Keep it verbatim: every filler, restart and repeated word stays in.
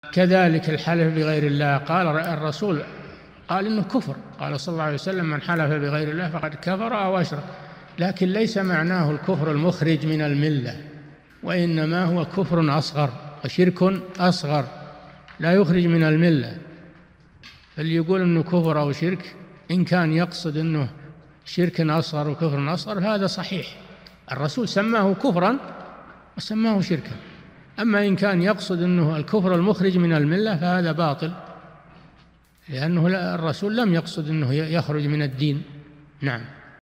كذلك الحلف بغير الله، قال الرسول قال إنه كفر، قال صلى الله عليه وسلم: من حلف بغير الله فقد كفر أو أشرك. لكن ليس معناه الكفر المخرج من الملة، وإنما هو كفر أصغر وشرك أصغر لا يخرج من الملة. فاللي يقول إنه كفر أو شرك إن كان يقصد إنه شرك أصغر وكفر أصغر هذا صحيح، الرسول سماه كفرا وسماه شركا. أما إن كان يقصد أنه الكفر المخرج من الملة فهذا باطل، لأنه الرسول لم يقصد أنه يخرج من الدين. نعم.